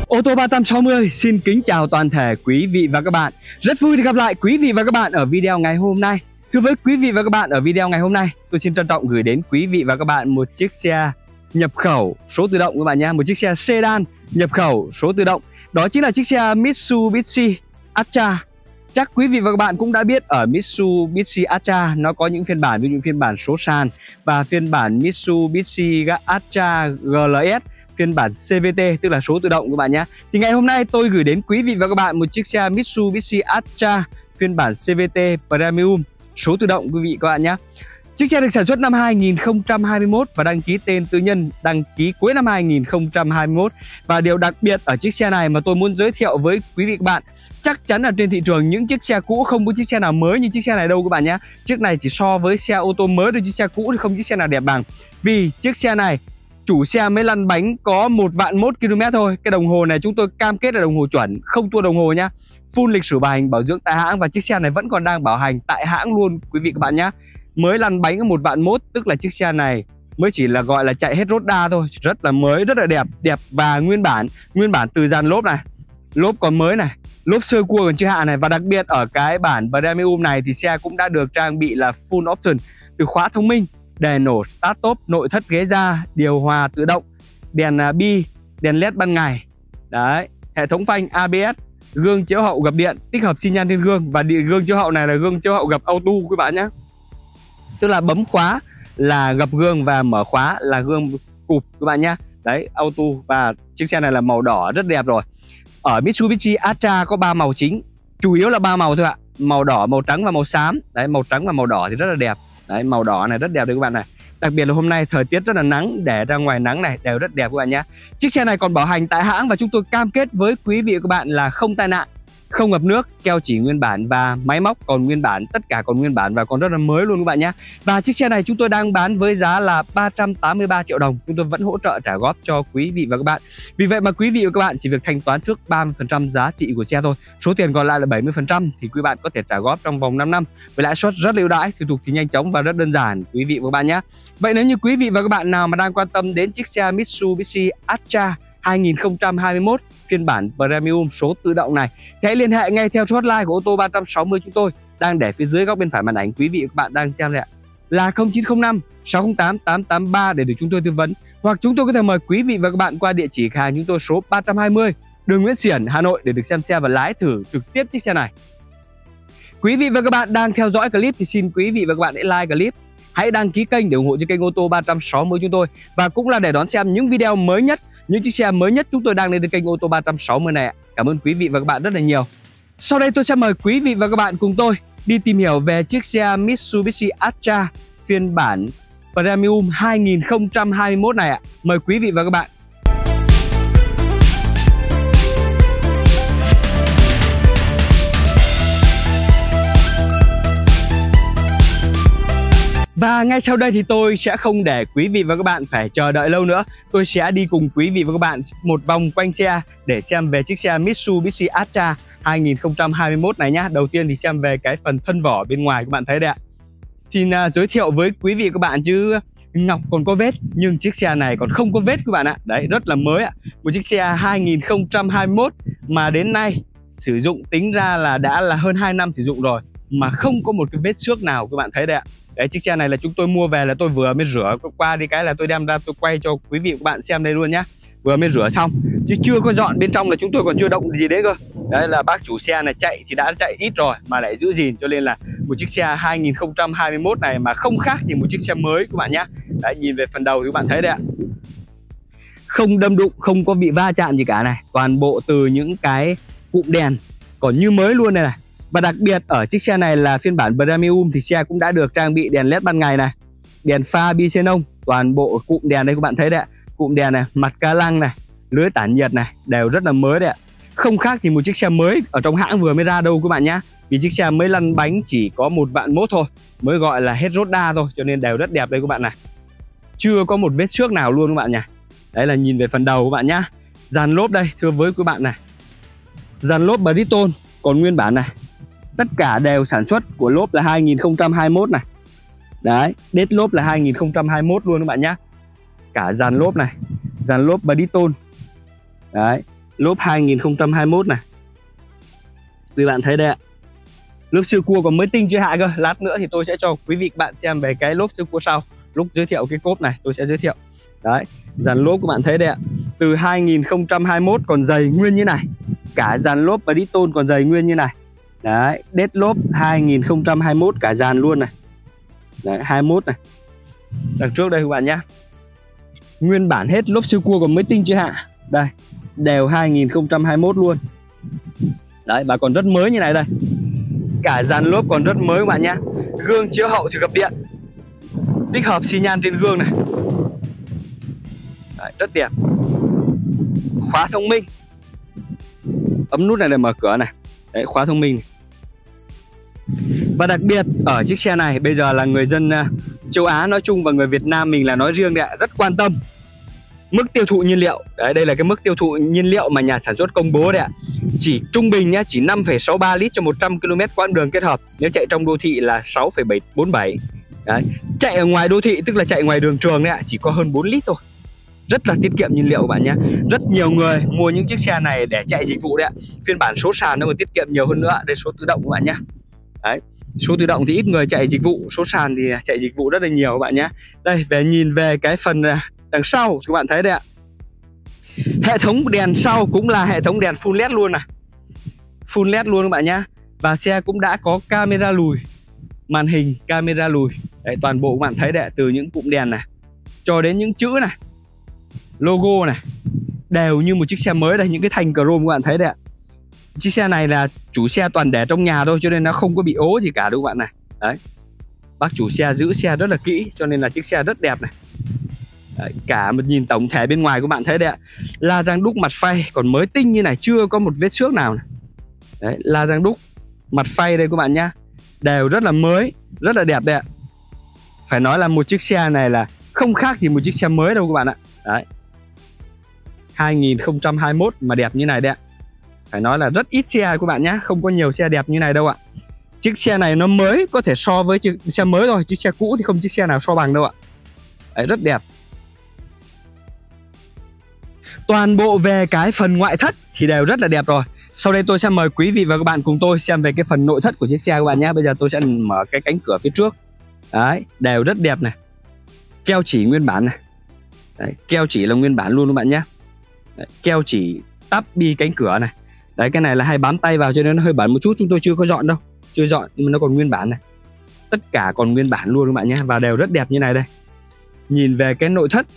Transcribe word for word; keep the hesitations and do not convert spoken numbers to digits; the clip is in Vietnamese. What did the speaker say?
Ô tô ba trăm sáu mươi xin kính chào toàn thể quý vị và các bạn. Rất vui được gặp lại quý vị và các bạn ở video ngày hôm nay. Thưa với quý vị và các bạn, ở video ngày hôm nay tôi xin trân trọng gửi đến quý vị và các bạn một chiếc xe nhập khẩu số tự động các bạn nhé. Một chiếc xe sedan nhập khẩu số tự động. Đó chính là chiếc xe Mitsubishi Atra. Chắc quý vị và các bạn cũng đã biết ở Mitsubishi Atra nó có những phiên bản, ví dụ phiên bản số sàn và phiên bản Mitsubishi Atra giê lờ ét, phiên bản xê vê tê tức là số tự động các bạn nhé. Thì ngày hôm nay tôi gửi đến quý vị và các bạn một chiếc xe Mitsubishi Atra phiên bản xê vê tê Premium số tự động quý vị các bạn nhé. Chiếc xe được sản xuất năm hai nghìn không trăm hai mươi mốt và đăng ký tên tư nhân, đăng ký cuối năm hai nghìn không trăm hai mươi mốt. Và điều đặc biệt ở chiếc xe này mà tôi muốn giới thiệu với quý vị các bạn, chắc chắn là trên thị trường những chiếc xe cũ không có chiếc xe nào mới như chiếc xe này đâu các bạn nhé. Chiếc này chỉ so với xe ô tô mới thôi, chiếc xe cũ thì không chiếc xe nào đẹp bằng. Vì chiếc xe này chủ xe mới lăn bánh có một vạn mốt ki lô mét thôi. Cái đồng hồ này chúng tôi cam kết là đồng hồ chuẩn, không tua đồng hồ nhá. Full lịch sử bảo hành bảo dưỡng tại hãng và chiếc xe này vẫn còn đang bảo hành tại hãng luôn quý vị các bạn nhé. Mới lăn bánh có một vạn mốt, tức là chiếc xe này mới chỉ là gọi là chạy hết rốt đa thôi. Rất là mới, rất là đẹp, đẹp và nguyên bản. Nguyên bản từ dàn lốp này, lốp còn mới này, lốp sơ cua còn chưa hạ này. Và đặc biệt ở cái bản Premium này thì xe cũng đã được trang bị là full option, từ khóa thông minh, đèn nổ start top, nội thất ghế da, điều hòa tự động, đèn bi, đèn led ban ngày. Đấy, hệ thống phanh a bê ét, gương chiếu hậu gập điện, tích hợp xi nhan trên gương. Và gương chiếu hậu này là gương chiếu hậu gập auto quý bạn nhé. Tức là bấm khóa là gập gương và mở khóa là gương cụp các bạn nhé. Đấy, auto. Và chiếc xe này là màu đỏ rất đẹp rồi. Ở Mitsubishi Atra có ba màu chính, chủ yếu là ba màu thôi ạ. Màu đỏ, màu trắng và màu xám. Đấy, màu trắng và màu đỏ thì rất là đẹp. Đấy, màu đỏ này rất đẹp đấy các bạn này. Đặc biệt là hôm nay thời tiết rất là nắng, để ra ngoài nắng này đều rất đẹp các bạn nhé. Chiếc xe này còn bảo hành tại hãng và chúng tôi cam kết với quý vị và các bạn là không tai nạn, không ngập nước, keo chỉ nguyên bản và máy móc còn nguyên bản, tất cả còn nguyên bản và còn rất là mới luôn các bạn nhé. Và chiếc xe này chúng tôi đang bán với giá là ba trăm tám mươi ba triệu đồng. Chúng tôi vẫn hỗ trợ trả góp cho quý vị và các bạn. Vì vậy mà quý vị và các bạn chỉ việc thanh toán trước ba mươi phần trăm giá trị của xe thôi. Số tiền còn lại là bảy mươi phần trăm thì quý bạn có thể trả góp trong vòng năm năm với lãi suất rất ưu đãi, thủ tục thì nhanh chóng và rất đơn giản quý vị và các bạn nhé. Vậy nếu như quý vị và các bạn nào mà đang quan tâm đến chiếc xe Mitsubishi Atra hai nghìn không trăm hai mươi mốt phiên bản Premium số tự động này thì hãy liên hệ ngay theo số hotline của ô tô ba trăm sáu mươi chúng tôi đang để phía dưới góc bên phải màn ảnh quý vị và các bạn đang xem đây ạ, là không chín không năm sáu không tám tám tám ba để được chúng tôi tư vấn, hoặc chúng tôi có thể mời quý vị và các bạn qua địa chỉ cửa hàng chúng tôi số ba trăm hai mươi đường Nguyễn Xiển, Hà Nội để được xem xe và lái thử trực tiếp chiếc xe này. Quý vị và các bạn đang theo dõi clip thì xin quý vị và các bạn hãy like clip, hãy đăng ký kênh để ủng hộ cho kênh ô tô ba trăm sáu mươi chúng tôi, và cũng là để đón xem những video mới nhất, những chiếc xe mới nhất chúng tôi đang lên trên kênh ô tô ba trăm sáu mươi này ạ. Cảm ơn quý vị và các bạn rất là nhiều. Sau đây tôi sẽ mời quý vị và các bạn cùng tôi đi tìm hiểu về chiếc xe Mitsubishi Atra phiên bản Premium hai nghìn không trăm hai mươi mốt này ạ. Mời quý vị và các bạn. Và ngay sau đây thì tôi sẽ không để quý vị và các bạn phải chờ đợi lâu nữa. Tôi sẽ đi cùng quý vị và các bạn một vòng quanh xe để xem về chiếc xe Mitsubishi Atra hai nghìn không trăm hai mươi mốt này nhá. Đầu tiên thì xem về cái phần thân vỏ bên ngoài các bạn thấy đây ạ. Xin uh, giới thiệu với quý vị và các bạn chứ ngọc còn có vết nhưng chiếc xe này còn không có vết các bạn ạ. Đấy, rất là mới ạ. Một chiếc xe hai nghìn không trăm hai mươi mốt mà đến nay sử dụng tính ra là đã là hơn hai năm sử dụng rồi mà không có một cái vết xước nào các bạn thấy đây ạ. Đấy, chiếc xe này là chúng tôi mua về là tôi vừa mới rửa qua đi cái là tôi đem ra tôi quay cho quý vị và các bạn xem đây luôn nhá. Vừa mới rửa xong chứ chưa có dọn bên trong là chúng tôi còn chưa động gì đấy cơ. Đấy là bác chủ xe này chạy thì đã chạy ít rồi mà lại giữ gìn, cho nên là một chiếc xe hai nghìn không trăm hai mươi mốt này mà không khác gì một chiếc xe mới các bạn nhá. Đấy, nhìn về phần đầu thì các bạn thấy đấy ạ. Không đâm đụng, không có bị va chạm gì cả này. Toàn bộ từ những cái cụm đèn còn như mới luôn này này. Và đặc biệt ở chiếc xe này là phiên bản Premium thì xe cũng đã được trang bị đèn led ban ngày này, đèn pha bi xenon, toàn bộ cụm đèn đây các bạn thấy đấy ạ. Cụm đèn này, mặt ca lăng này, lưới tản nhiệt này đều rất là mới đấy ạ. Không khác thì một chiếc xe mới ở trong hãng vừa mới ra đâu các bạn nhá. Vì chiếc xe mới lăn bánh chỉ có một vạn mốt thôi, mới gọi là hết rốt đa thôi, cho nên đều rất đẹp đây các bạn này. Chưa có một vết xước nào luôn các bạn nhỉ. Đấy là nhìn về phần đầu các bạn nhá. Dàn lốp đây thưa với các bạn này, dàn lốp Bridgestone còn nguyên bản này. Tất cả đều sản xuất của lốp là hai nghìn không trăm hai mươi mốt này. Đấy, đết lốp là hai nghìn không trăm hai mươi mốt luôn các bạn nhé. Cả dàn lốp này, dàn lốp Bridgestone. Đấy, Lốp hai nghìn không trăm hai mươi mốt này, quý bạn thấy đây ạ. Lốp siêu cua còn mới tinh chưa hạ cơ. Lát nữa thì tôi sẽ cho quý vị các bạn xem về cái lốp siêu cua sau. Lúc giới thiệu cái cốp này tôi sẽ giới thiệu. Đấy, dàn lốp các bạn thấy đây ạ. Từ hai nghìn không trăm hai mươi mốt còn dày nguyên như này. Cả dàn lốp và Bridgestone còn dày nguyên như này. Đấy, đết lốp hai nghìn không trăm hai mươi mốt cả dàn luôn này. Đấy, hai mươi mốt này. Đằng trước đây các bạn nhá. Nguyên bản hết, lốp siêu cua còn mới tinh chưa hạ. Đây, đều hai nghìn không trăm hai mươi mốt luôn. Đấy, và còn rất mới như này đây. Cả dàn lốp còn rất mới các bạn nhá. Gương chiếu hậu thì gập điện, tích hợp xi nhan trên gương này. Đấy, rất đẹp. Khóa thông minh, ấm nút này để mở cửa này. Đấy, khóa thông minh này. Và đặc biệt ở chiếc xe này bây giờ là người dân châu Á nói chung và người Việt Nam mình là nói riêng đấy ạ, rất quan tâm mức tiêu thụ nhiên liệu. Đấy, đây là cái mức tiêu thụ nhiên liệu mà nhà sản xuất công bố đấy ạ. Chỉ trung bình nhá, chỉ năm phẩy sáu ba lít cho một trăm ki lô mét quãng đường kết hợp. Nếu chạy trong đô thị là sáu phẩy bảy bốn bảy. Đấy, chạy ở ngoài đô thị tức là chạy ngoài đường trường đấy ạ, chỉ có hơn bốn lít thôi. Rất là tiết kiệm nhiên liệu các bạn nhé. Rất nhiều người mua những chiếc xe này để chạy dịch vụ đấy ạ. Phiên bản số sàn nó còn tiết kiệm nhiều hơn nữa. Đây số tự động các bạn nhé. Đấy, số tự động thì ít người chạy dịch vụ, số sàn thì chạy dịch vụ rất là nhiều các bạn nhé. Đây, về nhìn về cái phần đằng sau các bạn thấy đây ạ. Hệ thống đèn sau cũng là hệ thống đèn full led luôn này. Full led luôn các bạn nhé. Và xe cũng đã có camera lùi, màn hình camera lùi. Đấy, toàn bộ các bạn thấy đấy, từ những cụm đèn này cho đến những chữ này, logo này, đều như một chiếc xe mới đây. Những cái thanh chrome các bạn thấy đấy ạ. Chiếc xe này là chủ xe toàn để trong nhà thôi, cho nên nó không có bị ố gì cả đâu các bạn này. Đấy, bác chủ xe giữ xe rất là kỹ, cho nên là chiếc xe rất đẹp này. Đấy, cả một nhìn tổng thể bên ngoài các bạn thấy đấy ạ. La răng đúc mặt phay còn mới tinh như này, chưa có một vết xước nào này. Đấy, la răng đúc mặt phay đây các bạn nhá, đều rất là mới, rất là đẹp đây ạ. Phải nói là một chiếc xe này là không khác gì một chiếc xe mới đâu các bạn ạ. Đấy, hai nghìn không trăm hai mươi mốt mà đẹp như này đấy ạ. Phải nói là rất ít xe các bạn nhé, không có nhiều xe đẹp như này đâu ạ. Chiếc xe này nó mới có thể so với chiếc xe mới rồi, chiếc xe cũ thì không chiếc xe nào so bằng đâu ạ. Đấy, rất đẹp. Toàn bộ về cái phần ngoại thất thì đều rất là đẹp rồi. Sau đây tôi sẽ mời quý vị và các bạn cùng tôi xem về cái phần nội thất của chiếc xe các bạn nhé. Bây giờ tôi sẽ mở cái cánh cửa phía trước. Đấy, đều rất đẹp này. Keo chỉ nguyên bản này. Đấy, keo chỉ là nguyên bản luôn các bạn nhé. Đấy, keo chỉ tắp bi cánh cửa này. Đấy, cái này là hay bám tay vào cho nên nó hơi bẩn một chút, chúng tôi chưa có dọn đâu. Chưa dọn nhưng mà nó còn nguyên bản này. Tất cả còn nguyên bản luôn các bạn nhé. Và đều rất đẹp như này đây. Nhìn về cái nội thất